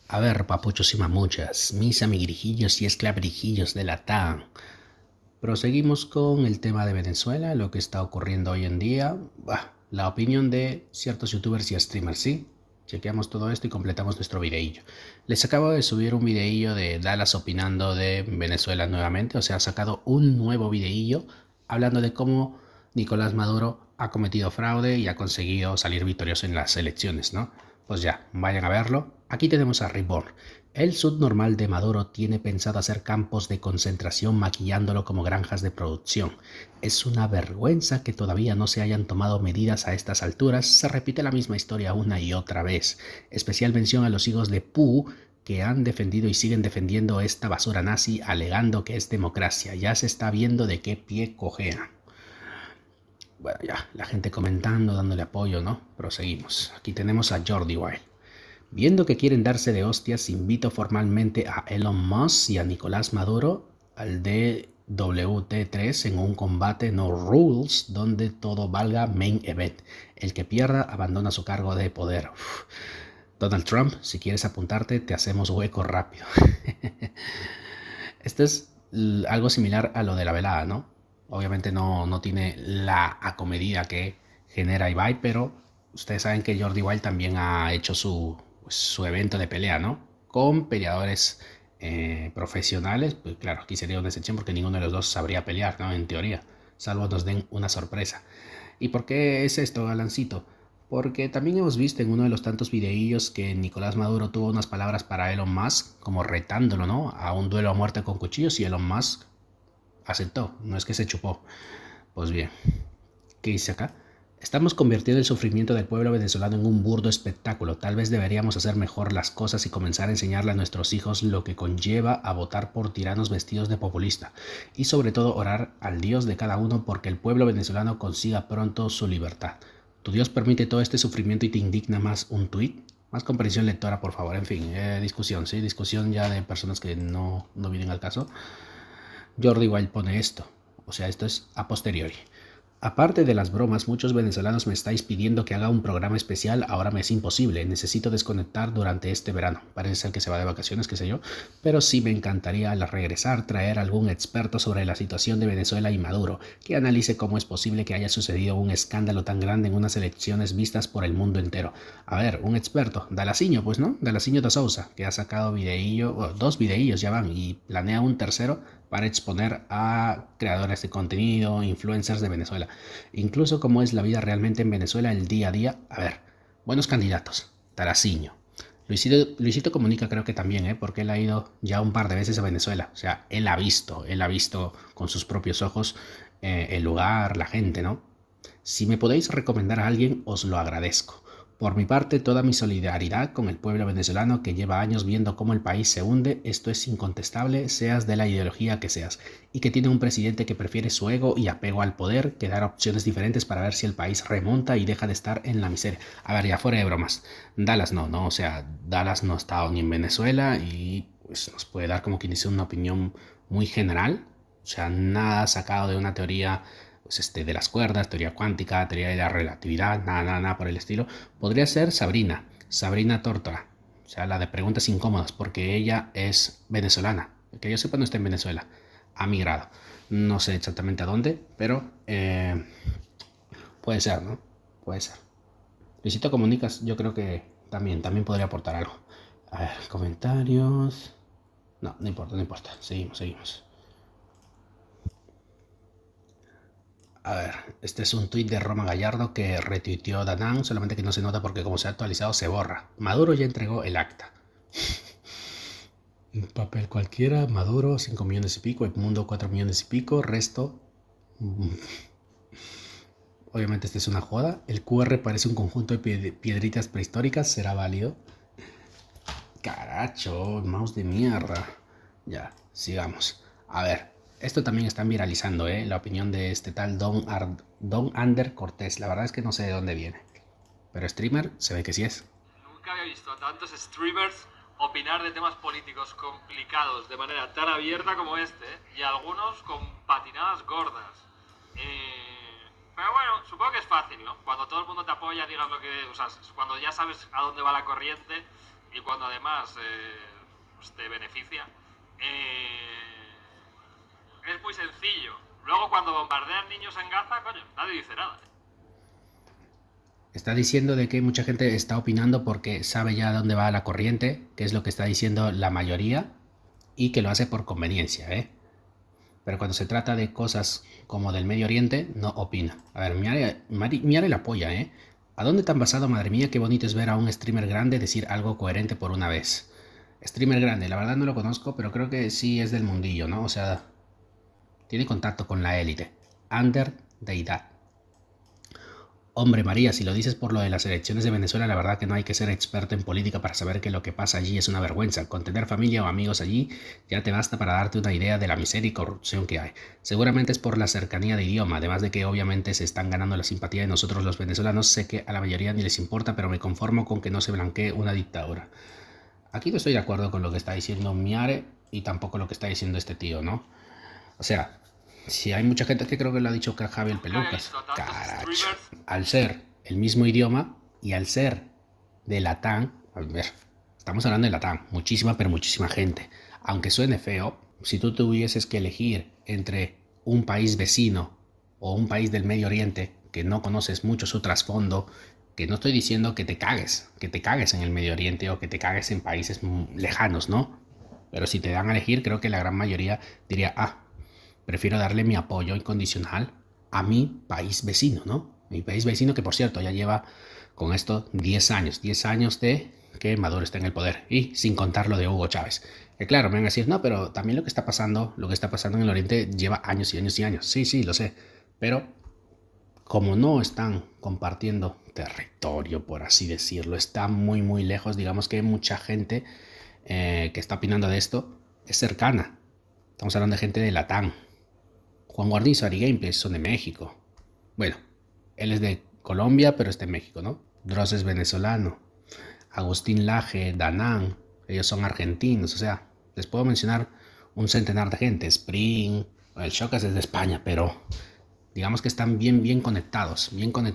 A ver, papuchos y mamuchas, mis amiguijillos y esclavijillos de la TAM. Proseguimos con el tema de Venezuela, lo que está ocurriendo hoy en día. La opinión de ciertos youtubers y streamers, ¿sí? Chequeamos todo esto y completamos nuestro videillo. Les acabo de subir un videillo de Dallas opinando de Venezuela nuevamente. O sea, ha sacado un nuevo videillo hablando de cómo Nicolás Maduro ha cometido fraude y ha conseguido salir victorioso en las elecciones, ¿no? Pues ya, vayan a verlo. Aquí tenemos a Reborn. El subnormal de Maduro tiene pensado hacer campos de concentración maquillándolo como granjas de producción. Es una vergüenza que todavía no se hayan tomado medidas a estas alturas. Se repite la misma historia una y otra vez. Especial mención a los hijos de Pu, que han defendido y siguen defendiendo esta basura nazi alegando que es democracia. Ya se está viendo de qué pie cojea. Bueno, ya, la gente comentando, dándole apoyo, ¿no? Proseguimos. Aquí tenemos a Jordi Wild. Viendo que quieren darse de hostias, invito formalmente a Elon Musk y a Nicolás Maduro al DWT3 en un combate no rules donde todo valga main event. El que pierda abandona su cargo de poder. Donald Trump, si quieres apuntarte, te hacemos hueco rápido. Esto es algo similar a lo de la velada, ¿no? Obviamente no tiene la acomedida que genera Ibai, pero ustedes saben que Jordi Wild también ha hecho su evento de pelea, ¿no? Con peleadores profesionales. Pues claro, aquí sería una excepción porque ninguno de los dos sabría pelear, ¿no? En teoría, salvo nos den una sorpresa. ¿Y por qué es esto, Galancito? Porque también hemos visto en uno de los tantos videillos que Nicolás Maduro tuvo unas palabras para Elon Musk, como retándolo, ¿no? A un duelo a muerte con cuchillos, y Elon Musk aceptó, no es que se chupó. Pues bien, ¿qué dice acá? Estamos convirtiendo el sufrimiento del pueblo venezolano en un burdo espectáculo. Tal vez deberíamos hacer mejor las cosas y comenzar a enseñarle a nuestros hijos lo que conlleva a votar por tiranos vestidos de populista. Y sobre todo orar al Dios de cada uno porque el pueblo venezolano consiga pronto su libertad. ¿Tu Dios permite todo este sufrimiento y te indigna más un tuit? Más comprensión lectora, por favor. En fin, discusión, ¿sí? Discusión ya de personas que no vienen al caso. Jordi Wild pone esto. O sea, esto es a posteriori. Aparte de las bromas, muchos venezolanos me estáis pidiendo que haga un programa especial. Ahora me es imposible. Necesito desconectar durante este verano. Parece ser que se va de vacaciones, qué sé yo. Pero sí me encantaría al regresar traer algún experto sobre la situación de Venezuela y Maduro, que analice cómo es posible que haya sucedido un escándalo tan grande en unas elecciones vistas por el mundo entero. A ver, un experto. Dalasiño, pues, ¿no? Dalasiño da Sousa, que ha sacado videillo, dos videillos ya van, y planea un tercero para exponer a creadores de contenido, influencers de Venezuela. Incluso cómo es la vida realmente en Venezuela, el día a día. A ver, buenos candidatos. Taraciño. Luisito Comunica creo que también, porque él ha ido ya un par de veces a Venezuela. O sea, él ha visto con sus propios ojos el lugar, la gente, ¿no? Si me podéis recomendar a alguien, os lo agradezco. Por mi parte, toda mi solidaridad con el pueblo venezolano que lleva años viendo cómo el país se hunde. Esto es incontestable, seas de la ideología que seas, y que tiene un presidente que prefiere su ego y apego al poder que dar opciones diferentes para ver si el país remonta y deja de estar en la miseria. A ver, ya fuera de bromas, Dallas no, o sea, Dallas no ha estado ni en Venezuela y pues nos puede dar, como quien dice, una opinión muy general, o sea, nada sacado de una teoría pues de las cuerdas, teoría cuántica, teoría de la relatividad, nada por el estilo. Podría ser Sabrina Tórtora, o sea, la de preguntas incómodas, porque ella es venezolana. Que yo sepa, no está en Venezuela, ha migrado. No sé exactamente a dónde, pero puede ser, ¿no? Puede ser. Luisito Comunicas, yo creo que también podría aportar algo. A ver, comentarios. No importa. Seguimos. A ver, este es un tuit de Roma Gallardo que retuiteó Danán, solamente que no se nota porque como se ha actualizado se borra. Maduro ya entregó el acta. Un papel cualquiera, Maduro 5 millones y pico, el mundo 4 millones y pico, resto... Obviamente esta es una joda. El QR parece un conjunto de piedritas prehistóricas, ¿será válido? Caracho, mouse de mierda. Ya, sigamos. A ver, esto también están viralizando, la opinión de este tal Don Ander Cortés. La verdad es que no sé de dónde viene, pero streamer se ve que sí es. Nunca había visto a tantos streamers opinar de temas políticos complicados de manera tan abierta como este, y algunos con patinadas gordas. Pero bueno, supongo que es fácil, ¿no? Cuando todo el mundo te apoya, digas lo que... O sea, cuando ya sabes a dónde va la corriente, y cuando además pues te beneficia, es muy sencillo. Luego cuando bombardean niños en Gaza, coño, nadie dice nada. Está diciendo de que mucha gente está opinando porque sabe ya dónde va la corriente, que es lo que está diciendo la mayoría, y que lo hace por conveniencia, ¿eh? Pero cuando se trata de cosas como del Medio Oriente, no opina. A ver, Miare la apoya, ¿eh? ¿A dónde te han basado, madre mía? Qué bonito es ver a un streamer grande decir algo coherente por una vez. Streamer grande, la verdad no lo conozco, pero creo que sí es del mundillo, ¿no? O sea, tiene contacto con la élite. Ander Deidad. Hombre María, si lo dices por lo de las elecciones de Venezuela, la verdad que no hay que ser experto en política para saber que lo que pasa allí es una vergüenza. Con tener familia o amigos allí ya te basta para darte una idea de la miseria y corrupción que hay. Seguramente es por la cercanía de idioma, además de que obviamente se están ganando la simpatía de nosotros los venezolanos. Sé que a la mayoría ni les importa, pero me conformo con que no se blanquee una dictadura. Aquí no estoy de acuerdo con lo que está diciendo Miare y tampoco lo que está diciendo este tío, ¿no? O sea, si hay mucha gente que creo que lo ha dicho Javier Pelucas. Caracho. Al ser el mismo idioma y al ser de Latam, a ver, estamos hablando de Latam, muchísima, pero muchísima gente. Aunque suene feo, si tú tuvieses que elegir entre un país vecino o un país del Medio Oriente que no conoces mucho su trasfondo, que no estoy diciendo que te cagues en el Medio Oriente o que te cagues en países lejanos, ¿no? Pero si te dan a elegir, creo que la gran mayoría diría, prefiero darle mi apoyo incondicional a mi país vecino, ¿no? Mi país vecino que, por cierto, ya lleva con esto 10 años. 10 años de que Maduro está en el poder. Y sin contar lo de Hugo Chávez. Que claro, me van a decir, no, pero también lo que está pasando en el Oriente lleva años y años y años. Sí, sí, lo sé. Pero como no están compartiendo territorio, por así decirlo, está muy, muy lejos. Digamos que mucha gente que está opinando de esto es cercana. Estamos hablando de gente de Latam. Juan Guarnizo, Ari Gameplays son de México. Bueno, él es de Colombia, pero está en México, ¿no? Dross es venezolano. Agustín Laje, Danán, ellos son argentinos. O sea, les puedo mencionar un centenar de gente. Spring, el Shocas es de España, pero digamos que están bien conectados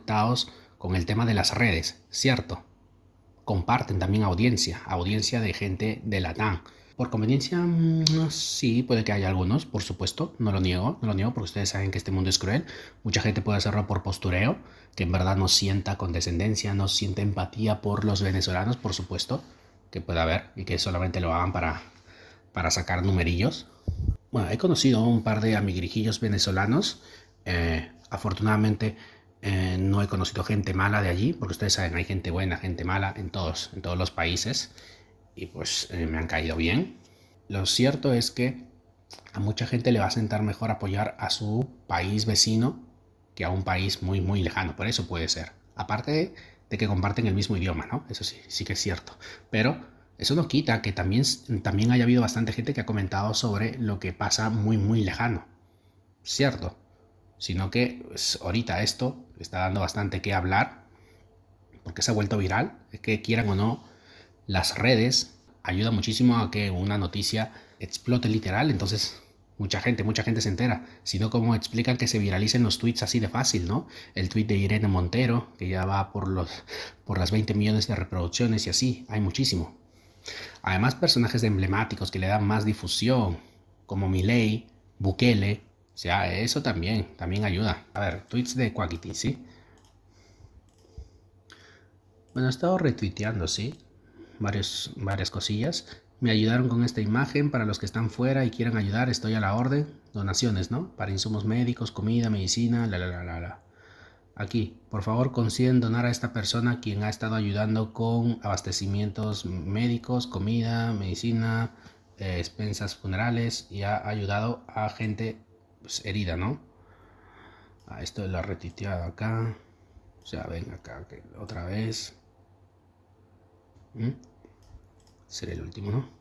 con el tema de las redes, ¿cierto? Comparten también audiencia de gente de Latam. Por conveniencia, sí, puede que haya algunos, por supuesto, no lo niego porque ustedes saben que este mundo es cruel. Mucha gente puede hacerlo por postureo, que en verdad no sienta condescendencia, no siente empatía por los venezolanos, por supuesto, que puede haber, y que solamente lo hagan para sacar numerillos. Bueno, he conocido un par de amigrijillos venezolanos, afortunadamente no he conocido gente mala de allí, porque ustedes saben, hay gente buena, gente mala en todos los países. Y pues me han caído bien. Lo cierto es que a mucha gente le va a sentar mejor apoyar a su país vecino que a un país muy lejano. Por eso puede ser. Aparte de que comparten el mismo idioma, ¿no? Eso sí que es cierto. Pero eso no quita que también haya habido bastante gente que ha comentado sobre lo que pasa muy lejano. Cierto. Sino que pues, ahorita esto está dando bastante que hablar porque se ha vuelto viral. Es que quieran o no, las redes ayudan muchísimo a que una noticia explote literal, entonces mucha gente se entera. Si no, ¿cómo explican que se viralicen los tweets así de fácil, no? El tweet de Irene Montero, que ya va por las 20 millones de reproducciones y así, hay muchísimo. Además, personajes emblemáticos que le dan más difusión, como Milei, Bukele, o sea, eso también ayuda. A ver, tweets de Quackity, ¿sí? Bueno, he estado retuiteando, ¿sí? Varias cosillas. Me ayudaron con esta imagen. Para los que están fuera y quieran ayudar, estoy a la orden. Donaciones, ¿no? Para insumos médicos, comida, medicina, Aquí, por favor, consiguen donar a esta persona quien ha estado ayudando con abastecimientos médicos, comida, medicina, expensas funerales y ha ayudado a gente pues, herida, ¿no? Esto lo he retuiteado acá. O sea, ven acá otra vez. Será el último, ¿no?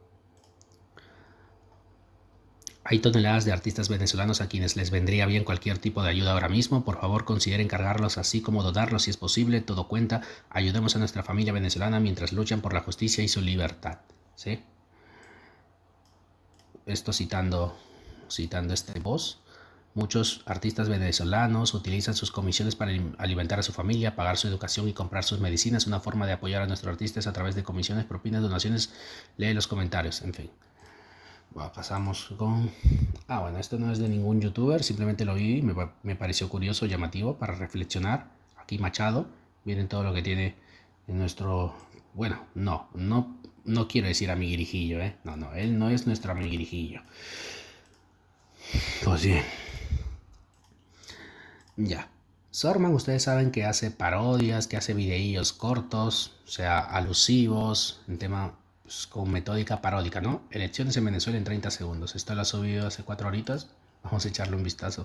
Hay toneladas de artistas venezolanos a quienes les vendría bien cualquier tipo de ayuda ahora mismo. Por favor, consideren cargarlos así como donarlos si es posible. Todo cuenta. Ayudemos a nuestra familia venezolana mientras luchan por la justicia y su libertad. ¿Sí? Esto citando este post. Muchos artistas venezolanos utilizan sus comisiones para alimentar a su familia, pagar su educación y comprar sus medicinas. Una forma de apoyar a nuestros artistas a través de comisiones, propinas, donaciones. Lee los comentarios, en fin. Bueno, pasamos con... bueno, esto no es de ningún youtuber, simplemente lo vi y me pareció curioso, llamativo para reflexionar. Aquí Machado, miren todo lo que tiene en nuestro... Bueno, no quiero decir amiguirijillo, ¿eh? No, él no es nuestro amiguirijillo. Pues bien. Ya. Sorman, ustedes saben que hace parodias, que hace videillos cortos, o sea, alusivos, en tema pues, con metódica paródica, ¿no? Elecciones en Venezuela en 30 segundos. Esto lo ha subido hace 4 horitas. Vamos a echarle un vistazo.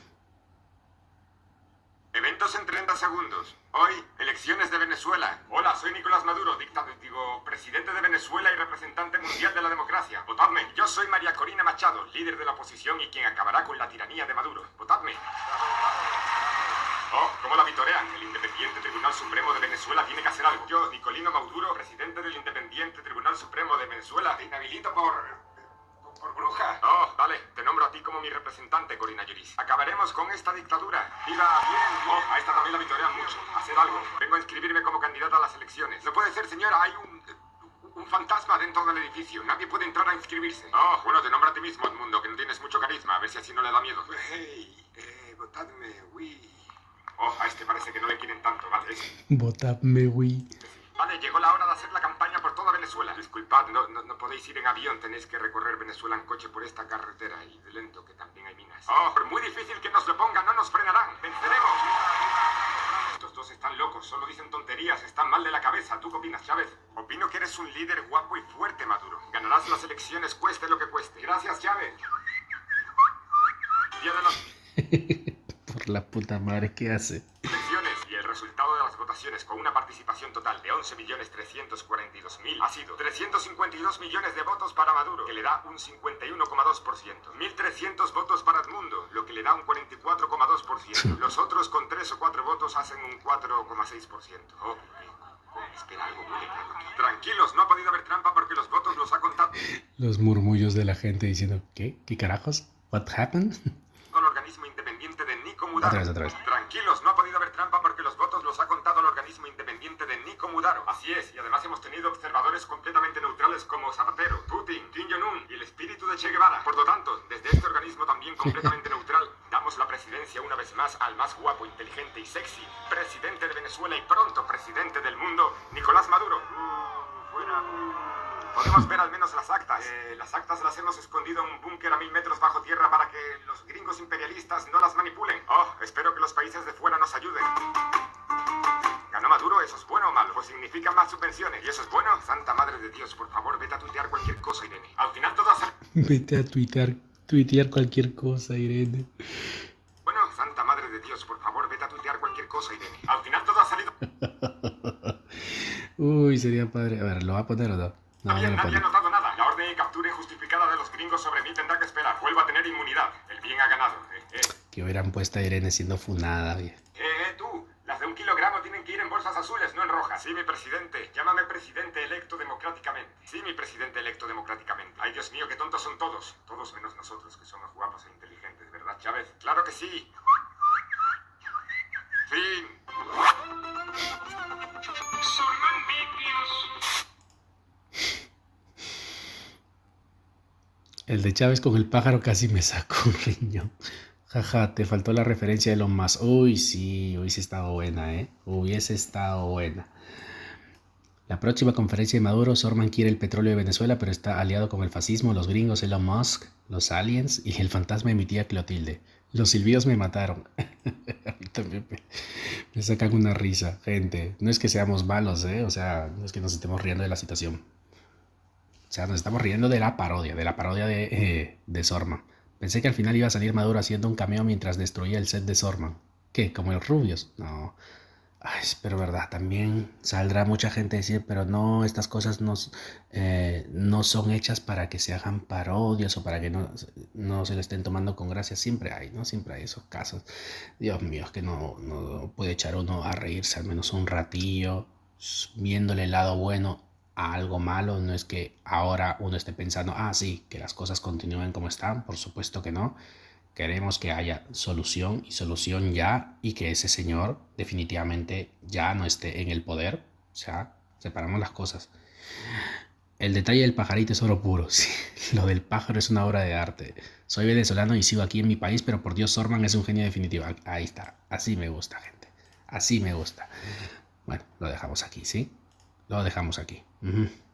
Eventos en 30 segundos. Hoy, elecciones de Venezuela. Hola, soy Nicolás Maduro, presidente de Venezuela y representante mundial de la democracia. Votadme. Yo soy María Corina Machado, líder de la oposición y quien acabará con la tiranía de Maduro. Votadme. Oh, ¿cómo la vitorean? El Independiente Tribunal Supremo de Venezuela tiene que hacer algo. Yo, Nicolino Maduro, presidente del Independiente Tribunal Supremo de Venezuela, te inhabilito por bruja. Oh, vale, te nombro a ti como mi representante, Corina Lloris. Acabaremos con esta dictadura. ¡Viva! Bien. Oh, a esta también la vitorean mucho. Hacer algo. Vengo a inscribirme como candidata a las elecciones. No puede ser, señora, hay un fantasma dentro del edificio. Nadie puede entrar a inscribirse. Oh, bueno, te nombro a ti mismo, Edmundo, que no tienes mucho carisma. A ver si así no le da miedo. Hey, votadme, uy. Oh, a este parece que no le quieren tanto, ¿vale? Votadme, uy. Vale, llegó la hora de hacer la campaña por toda Venezuela. Disculpad, no podéis ir en avión, tenéis que recorrer Venezuela en coche por esta carretera y de lento, que también hay minas. Oh, pero muy difícil que nos lo pongan, no nos frenarán. ¡Venceremos! Estos dos están locos, solo dicen tonterías, están mal de la cabeza. ¿Tú qué opinas, Chávez? Opino que eres un líder guapo y fuerte, Maduro. Ganarás las elecciones, cueste lo que cueste. Gracias, Chávez. Día de los... Por la puta madre, ¿qué hace? Elecciones y el resultado de las votaciones con una participación total de 11.342.000 ha sido 352 millones de votos para Maduro, que le da un 51,2%. 1.300 votos para Edmundo, lo que le da un 44,2%. Los otros con 3 o 4 votos hacen un 4,6%. Oh, espera, algo huele raro aquí. Tranquilos, no ha podido haber trampa porque los votos los ha contado. Los murmullos de la gente diciendo, ¿qué? ¿Qué carajos? ¿What happened? El organismo independiente de Nico Mudaro. Otra vez. Tranquilos, no ha podido haber trampa porque los votos los ha contado el organismo independiente de Nico Mudaro. Así es, y además hemos tenido observadores completamente neutrales como Zapatero, Putin, Kim Jong-un y el espíritu de Che Guevara. Por lo tanto, desde este organismo también completamente neutral, damos la presidencia una vez más al más guapo, inteligente y sexy presidente de Venezuela y pronto presidente del mundo, Nicolás Maduro. Fuera. Podemos ver al menos las actas. Las actas las hemos escondido en un búnker a 1000 metros bajo tierra para que los gringos imperialistas no las manipulen. Oh, espero que los países de fuera nos ayuden. ¿Ganó Maduro? ¿Eso es bueno o malo? Pues significa más subvenciones. ¿Y eso es bueno? Santa Madre de Dios, por favor, vete a tuitear cualquier cosa, Irene. Al final todo ha salido... Vete a tuitear cualquier cosa, Irene. Bueno, Santa Madre de Dios, por favor, vete a tuitear cualquier cosa, Irene. Al final todo ha salido... Uy, sería padre. A ver, ¿lo va a poner o no? No, Bien, no lo nadie ha pone. notado nada. La orden de captura injustificada de los gringos sobre mí tendrá que esperar. Vuelvo a tener inmunidad. El bien ha ganado. Que hubieran puesto a Irene siendo funada, oye. Tú. Las de 1 kilogramo tienen que ir en bolsas azules, no en rojas. Sí, mi presidente. Llámame presidente electo democráticamente. Sí, mi presidente electo democráticamente. Ay, Dios mío, qué tontos son todos. Todos menos nosotros, que somos guapos e inteligentes, ¿verdad, Chávez? Claro que sí. Fin. El de Chávez con el pájaro casi me sacó un riñón. Jaja, te faltó la referencia de Elon Musk. Uy, sí, hubiese estado buena, ¿eh? Hubiese estado buena. La próxima conferencia de Maduro, Sorman quiere el petróleo de Venezuela, pero está aliado con el fascismo, los gringos, Elon Musk, los aliens y el fantasma de mi tía Clotilde. Los silbidos me mataron. A mí también me sacan una risa, gente. No es que seamos malos, ¿eh? O sea, no es que nos estemos riendo de la situación. O sea, nos estamos riendo de la parodia de Sorman. Pensé que al final iba a salir Maduro haciendo un cameo mientras destruía el set de Sorman. ¿Qué? ¿Como los rubios? No. Ay, pero verdad, también saldrá mucha gente a decir, pero no, estas cosas no son hechas para que se hagan parodias o para que no se le estén tomando con gracia. Siempre hay, ¿no? Siempre hay esos casos. Dios mío, es que no puede echar uno a reírse al menos un ratillo, viéndole el lado bueno a algo malo. No es que ahora uno esté pensando, sí, que las cosas continúen como están, por supuesto que no. Queremos que haya solución y solución ya, y que ese señor definitivamente ya no esté en el poder. O sea, separamos las cosas. El detalle del pajarito es oro puro. Sí, lo del pájaro es una obra de arte. Soy venezolano y sigo aquí en mi país, pero por Dios, Sorman es un genio definitivo. Ahí está. Así me gusta, gente. Así me gusta. Bueno, lo dejamos aquí, ¿sí? Lo dejamos aquí.